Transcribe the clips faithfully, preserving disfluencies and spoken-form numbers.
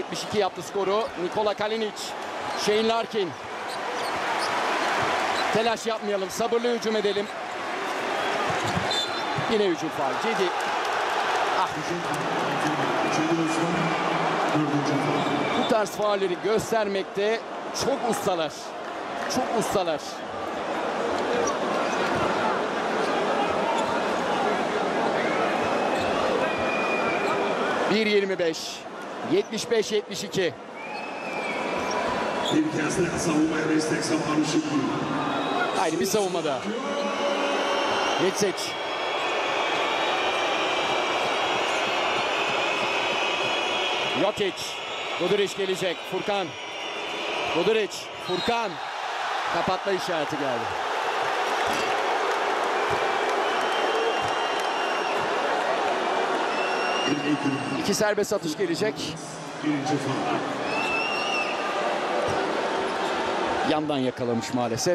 yetmiş iki yaptı skoru. Nikola Kalinic. Shane Larkin. Telaş yapmayalım. Sabırlı hücum edelim. Yine hücum faul. Cedi. Ah. Bu tarz faulleri göstermekte çok ustalar. Çok ustalar. bir yirmi beş. yetmiş beş yetmiş iki. Bir kez daha savunmaya destek zamanı şimdi. Haydi bir savunma daha. Geçseç. Jokic. Guduric gelecek. Furkan. Guduric. Furkan. Kapatma işareti geldi. İki serbest atış gelecek. Yandan yakalamış maalesef.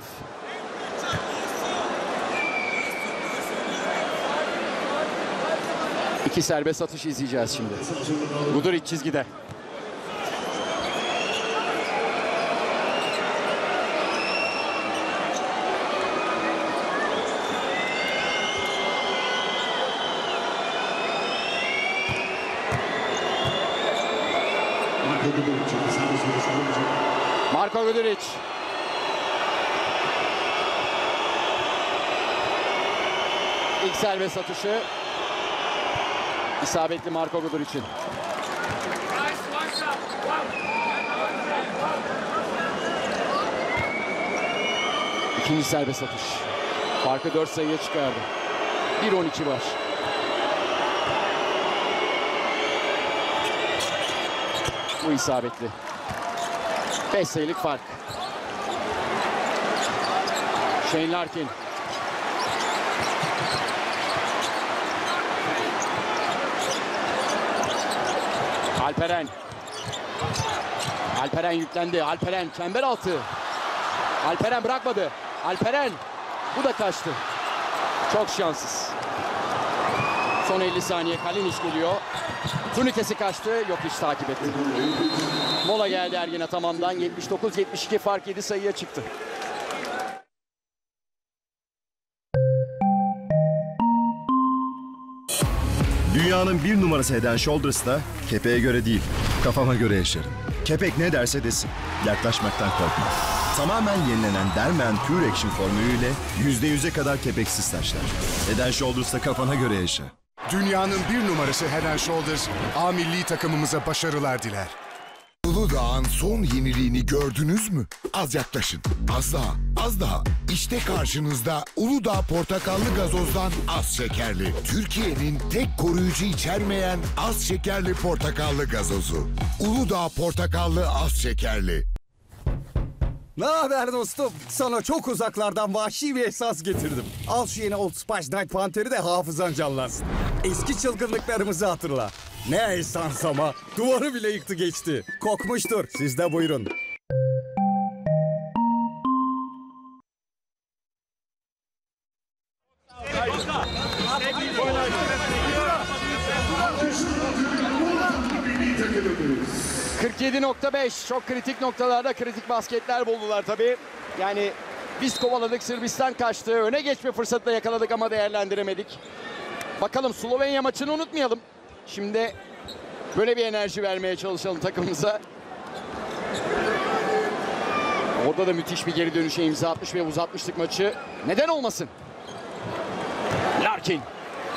İki serbest atış izleyeceğiz şimdi. Guduric çizgide. Marko Guduric. İlk serbest atışı isabetli Marko Guduric'in. İkinci serbest atış. Farkı dört sayıya çıkardı. bir on iki var. Bu isabetli. beş sayılık fark. Shane Larkin. Alperen. Alperen yüklendi. Alperen çember altı. Alperen bırakmadı. Alperen. Bu da kaçtı. Çok şanssız. Son elli saniye. Kalinic geliyor. Turnikesi kaçtı. Yok hiç takip etti. Mola geldi Ergin Ataman'dan. yetmiş dokuz yetmiş iki fark yedi sayıya çıktı. Dünyanın bir numarası Head and Shoulders'ta kepeğe göre değil, kafama göre yaşarım. Kepek ne derse desin, yaklaşmaktan korkma. Tamamen yenilenen Derman Pure Action formülüyle yüzde yüze kadar kepeksiz saçlar. Head and Shoulders'ta kafana göre yaşa. Dünyanın bir numarası Head and Shoulders, A milli takımımıza başarılar diler. Uludağ'ın son yeniliğini gördünüz mü? Az yaklaşın. Az daha, az daha. İşte karşınızda Uludağ portakallı gazozdan az şekerli. Türkiye'nin tek koruyucu içermeyen az şekerli portakallı gazozu. Uludağ portakallı az şekerli. Ne haber dostum? Sana çok uzaklardan vahşi bir esas getirdim. Al şu yeni Old Spice Night Panther'i de hafızan canlansın. Eski çılgınlıklarımızı hatırla. Ne esans ama. Duvarı bile yıktı geçti. Kokmuştur. Siz de buyurun. kırk yedi nokta beş. Çok kritik noktalarda kritik basketler buldular tabii. Yani biz kovaladık, Sırbistan kaçtı. Öne geçme fırsatı da yakaladık ama değerlendiremedik. Bakalım Slovenya maçını unutmayalım. Şimdi böyle bir enerji vermeye çalışalım takımımıza. Orada da müthiş bir geri dönüşe imza atmış ve uzatmıştık maçı. Neden olmasın? Larkin.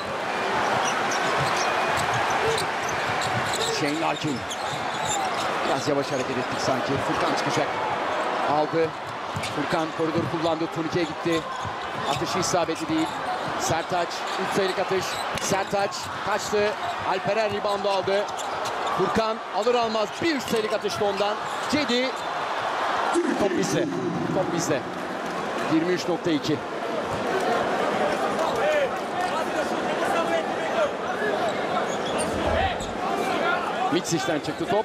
Shane Larkin. Biraz yavaş hareket ettik sanki. Furkan çıkacak. Aldı. Furkan koridor kullandı. Turnike'ye gitti. Atışı isabetli değil. Sertaç. üç sayılık atış. Sertaç kaçtı. Alperen reboundu aldı. Furkan alır almaz bir üç sayılık atıştı ondan. Cedi. Top bizde. Top bizde. yirmi üç nokta iki. Mitsic'den çıktı top.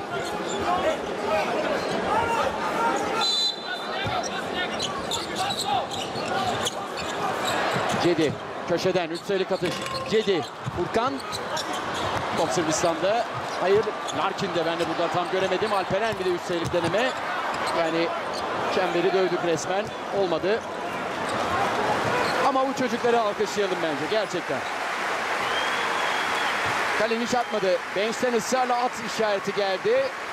Cedi köşeden üç sayılık atış. Cedi. Furkan. Top Sırbistan'da. Hayır, Larkin de ben de burada tam göremedim. Alperen bir de üst sayılık deneme. Yani çemberi dövdük resmen. Olmadı. Ama bu çocukları alkışlayalım bence gerçekten. Kalinic atmadı. Bench'ten ısrarla at işareti geldi.